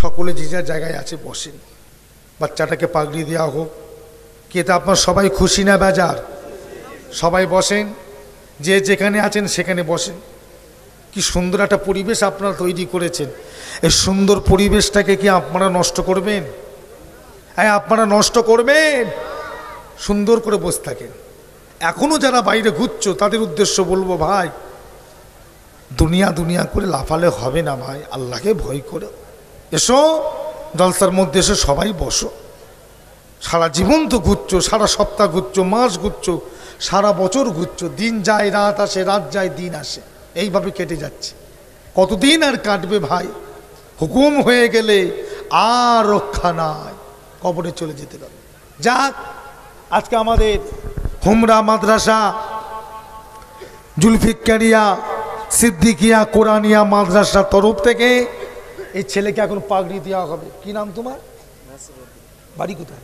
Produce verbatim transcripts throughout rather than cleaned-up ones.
সকলে যে যার জায়গায় আছে বসেন, বাচ্চাটাকে পাগড়ি দেওয়া হোক। কে তা আপনার সবাই খুশি না বেজার? সবাই বসেন, যে যেখানে আছেন সেখানে বসেন। কি সুন্দর একটা পরিবেশ আপনারা তৈরি করেছেন। এই সুন্দর পরিবেশটাকে কি আপনারা নষ্ট করবেন? হ্যাঁ, আপনারা নষ্ট করবেন? সুন্দর করে বসে থাকেন। এখনও যারা বাইরে ঘুরছো তাদের উদ্দেশ্য বলবো, ভাই দুনিয়া দুনিয়া করে লাফালে হবে না ভাই, আল্লাহকে ভয় করে এসো, জলসার মধ্যে এসে সবাই বসো। সারা জীবন তো ঘুরছো, সারা সপ্তাহ ঘুরছো, মাস ঘুরছো, সারা বছর ঘুরছো, দিন যায় রাত আসে, রাত যায় দিন আসে, এইভাবে কেটে যাচ্ছে। কতদিন আর কাটবে ভাই? হুকুম হয়ে গেলে আর রক্ষা নাই, কবরে চলে যেতে পারে। যাক, আজকে আমাদের হুমরা মাদ্রাসা জুলফিকারিয়া সিদ্দিকিয়া কোরআনিয়া মাদ্রাসার তরফ থেকে এই ছেলেকে এখন পাগড়ি দেওয়া হবে। কি নাম তোমার? বাড়ি কোথায়?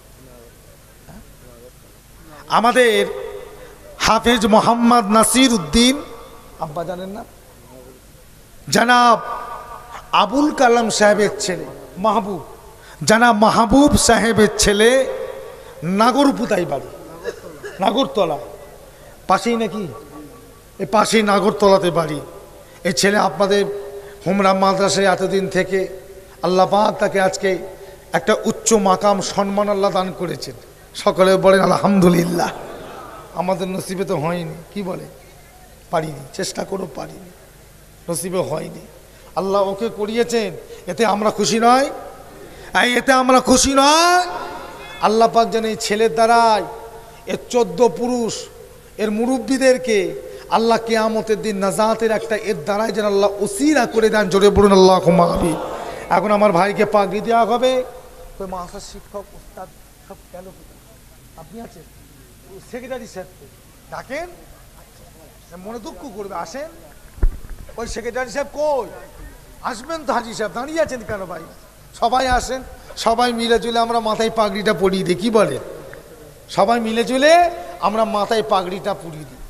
আমাদের হাফেজ মোহাম্মদ নাসির উদ্দিন, আব্বা জানেন না? জনাব আবুল কালাম সাহেবের ছেলে মাহবুব, জনাব মাহবুব সাহেবের ছেলে, নাগরপুতাই বাড়ি, নাগরতলা পাশেই নাকি, এই পাশেই নাগরতলাতে বাড়ি। এই ছেলে আপনাদের হুমরা মাদ্রাসায় এতদিন থেকে আল্লাহ পাক তাকে আজকে একটা উচ্চ মাকাম সম্মান আল্লাহ দান করেছেন। সকলে বলেন আলহামদুলিল্লাহ। আমাদের নসিবে তো হয়নি, কি বলে, পারিনি, চেষ্টা করো পারিনি, নসিবে হয়নি। আল্লাহ ওকে করিয়েছেন, এতে আমরা খুশি নয়? এতে আমরা খুশি নয়? আল্লাহ পাক যেন এই ছেলের দ্বারাই এর চোদ্দ পুরুষ এর মুরব্বীদেরকে আল্লাহ কিয়ামতের দিন নাজাতের একটা এর দ্বারাই যেন আল্লাহ উসিলা করে দেন। জোরে বলুন আল্লাহুম্মা আমিন। এখন আমার ভাইকে পাগড়ি দেওয়া হবে। তো মাদ্রাসার শিক্ষক উস্তাদ সব গেল, আপনি আছেন? সেক্রেটারি সাহেবকে ডাকেন, মনে দুঃখ করবে, আসেন। ওই সেক্রেটারি সাহেব কই? আসবেন তো। হাজি সাহেব দাঁড়িয়ে আছেন কেন ভাই? সবাই আসেন, সবাই মিলে চলে আমরা মাথায় পাগড়িটা পরিয়ে দিই, কি বলে? সবাই মিলে চলে আমরা মাথায় পাগড়িটা পরিয়ে দিই।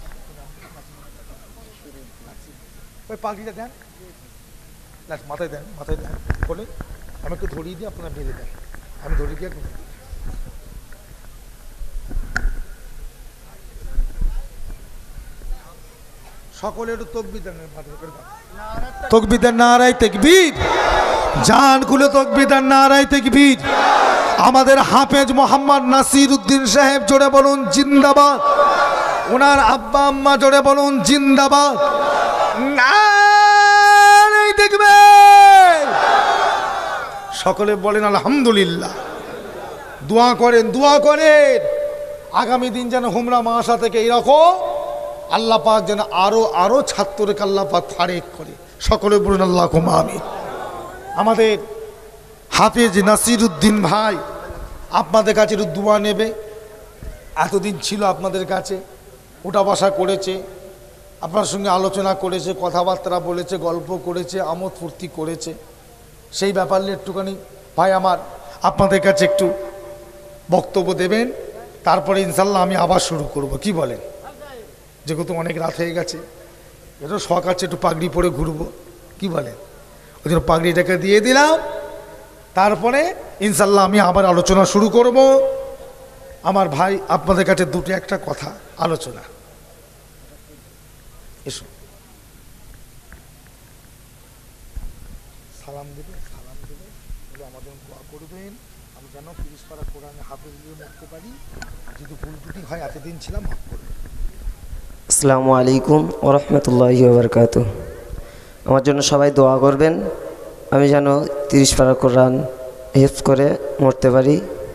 ওই পাগড়িটা দেন, মাথায় দেন, মাথায় দেন বলে আমি একটু ধরিয়ে দিই, আপনারা বেঁধে দেন, আমি ধরিয়ে দিয়ে সকলে একটু তকবীর দেন, তকবীর দেন, নারায়ে তাকবীর, জান খুলে তকবীর দেন, নারায়ে তাকবীর। আমাদের হাফেজ মোহাম্মদ নাসির উদ্দিন সাহেব জোরে বলুন জিন্দাবাদ। ওনার আব্বা আম্মা জোরে বলুন জিন্দাবাদ। নারায়ে তাকবীর। সকলে বলেন আলহামদুলিল্লাহ। দোয়া করেন, দোয়া করেন আগামী দিন যেন হুমরা মাদ্রাসা থেকে এরকম আল্লাহ পাক যেন আরো আরো ছাত্রকে আল্লাহ পাক ফারেক করে। সকলে বলুন আল্লাহুম্মা আমিন। আমাদের হাফেজ নাসির উদ্দিন ভাই আপনাদের কাছে একটু দোয়া নেবে। এতদিন ছিল আপনাদের কাছে, উঠা বসা করেছে, আপনার সঙ্গে আলোচনা করেছে, কথাবার্তা বলেছে, গল্প করেছে, আমোদ ফুর্তি করেছে। সেই ব্যাপার নিয়ে একটুখানি ভাই আমার আপনাদের কাছে একটু বক্তব্য দেবেন, তারপরে ইনশাল্লাহ আমি আবার শুরু করব। কি বলেন? যেহেতু অনেক রাত হয়ে গেছে, এটা শখ আছে একটু পাগড়ি পরে ঘুরবো, কি বলেন? ওই জন্য পাগড়িটাকে দিয়ে দিলাম, তারপরে ইনশাল্লাহ আমি আবার আলোচনা শুরু করব। আমার ভাই আপনাদের কাছে দুটো একটা কথা আলোচনা। এসো, সালাম দেবে, সালাম দেবে, আমাদের দোয়া করবেন আমি যেন তিরিশ পারা কোরআনে হাফেজ দিয়ে মরতে পারি। যদি ভুল ত্রুটি হয়, এতদিন ছিলাম, মাফ করবেন। আসসালামু আলাইকুম ওয়া রাহমাতুল্লাহি ওয়া বারাকাতুহু। আমার জন্য সবাই দোয়া করবেন, আমি যেন তিরিশ পারা কোরআন হিফজ করে মরতে পারি।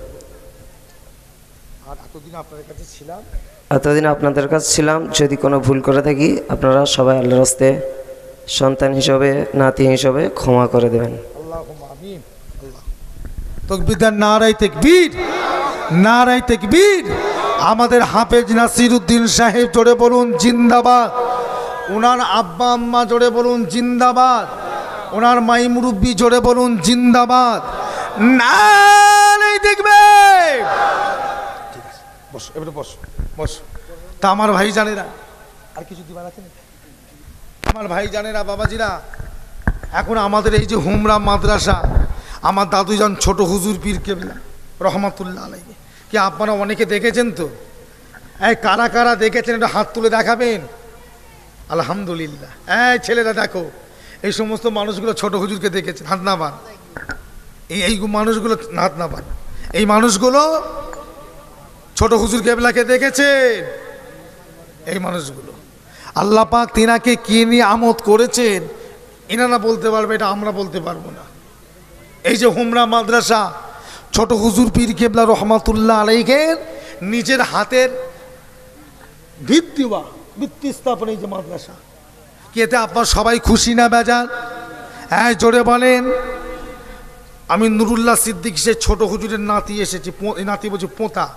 আর এতদিন আপনাদের কাছে ছিলাম, এতদিন আপনাদের কাছে ছিলাম, যদি কোনো ভুল করে থাকি আপনারা সবাই আল্লাহর রাস্তে সন্তান হিসাবে, নাতি হিসাবে ক্ষমা করে দেবেন। আল্লাহুম্মা আমিন। তাকবীর দেন, নারায়ে তাকবীর, নারায়ে তাকবীর। আমাদের হাফেজ নাসির উদ্দিন সাহেব জোরে বলুন জিন্দাবাদ। ওনার আব্বা আম্মা জোরে বলুন জিন্দাবাদ। ওনার মাই মুরব্বী জোরে বলুন জিন্দাবাদ। নারায়ে তাকবীর। ঠিক আছে, বসো, এবারে বসো, বসো। তা আমার ভাই জানেরা আর কিছু দিবার আছে না? আমার ভাই জানেরা, বাবাজিরা, এখন আমাদের এই যে হুমরা মাদ্রাসা, আমার দাদুজান ছোট হুজুর পীর কেবলা রহমাতুল্লাহ আলাইহি, কি আপনারা অনেকে দেখেছেন তো? এই কারা কারা দেখেছেন একটু হাত তুলে দেখাবেন। আলহামদুলিল্লাহ। এই ছেলেরা দেখো, এই সমস্ত মানুষগুলো ছোট হুজুরকে দেখেছেন, হাত না বান। এই এই মানুষগুলো হাত না বান। এই মানুষগুলো ছোট হুজুর কেবলাকে দেখেছেন। এই মানুষগুলো আল্লাহ পাক তিনাকে কি নিয়ে আমোদ করেছেন এনারা বলতে পারবে, এটা আমরা বলতে পারবো না। এই যে হুমরা মাদ্রাসা, ছোট হুজুর পীর কেবলা রহমাতুল্লাহ আলাইহির নিজের হাতের ভিত্তি বা ভিত্তি স্থাপন, এই যে মাদ্রাসা, কি এতে আপনার সবাই খুশি না বেজার? হ্যাঁ জোরে বলেন। আমি নুরুল্লাহ সিদ্দিক সে ছোট হুজুরের নাতি এসেছি, নাতি বলছি পোঁতা।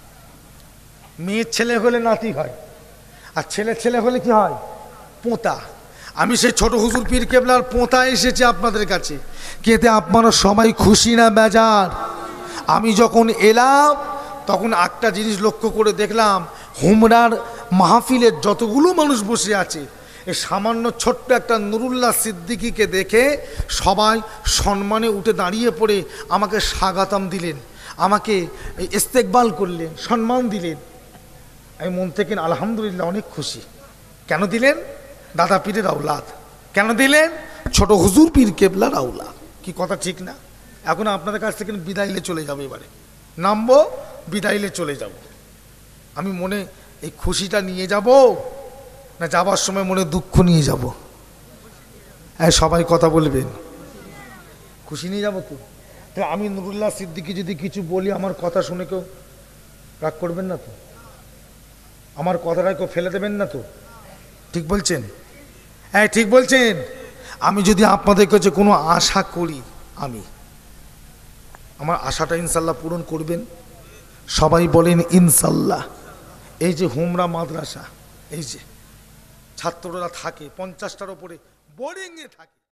মেয়ের ছেলে হলে নাতি হয়, আর ছেলে ছেলে হলে কি হয়? পোঁতা। আমি সেই ছোট হুজুর পীর কেবলার পোঁতা এসেছি আপনাদের কাছে, কি এতে আপনারা সবাই খুশি না বেজার? আমি যখন এলাম তখন একটা জিনিস লক্ষ্য করে দেখলাম, হুমরার মাহফিলের যতগুলো মানুষ বসে আছে, এই সামান্য ছোট্ট একটা নুরুল্লাহ সিদ্দিকীকে দেখে সবাই সম্মানে উঠে দাঁড়িয়ে পড়ে আমাকে স্বাগতম দিলেন, আমাকে ইস্তেকবাল করলেন, সম্মান দিলেন। আমি মন থেকে আলহামদুলিল্লাহ অনেক খুশি। কেন দিলেন? দাদা পীরের আওলাদ। কেন দিলেন? ছোট হুজুর পীর কেবলার আওলাদ। কি কথা ঠিক না? এখন আপনাদের কাছ থেকে বিদায়লে চলে যাবো, এবারে নামবো, বিদায়লে চলে যাব। আমি মনে এই খুশিটা নিয়ে যাব না যাবার সময় মনে দুঃখ নিয়ে যাব? হ্যাঁ সবাই কথা বলবেন। খুশি নিয়ে যাবো তো। তাহলে আমি নুরুল্লাহ সিদ্দিকী যদি কিছু বলি, আমার কথা শুনে কেউ রাগ করবেন না তো? আমার কথাটা কেউ ফেলে দেবেন না তো? ঠিক বলছেন? হ্যাঁ ঠিক বলছেন। আমি যদি আপনাদের কাছে কোনো আশা করি, আমি আমার আশাটা ইনশাল্লাহ পূরণ করবেন? সবাই বলেন ইনশাল্লাহ। এই যে হুমরা মাদ্রাসা, এই যে ছাত্ররা থাকে পঞ্চাশটার ওপরে, বোর্ডিংয়ে থাকে।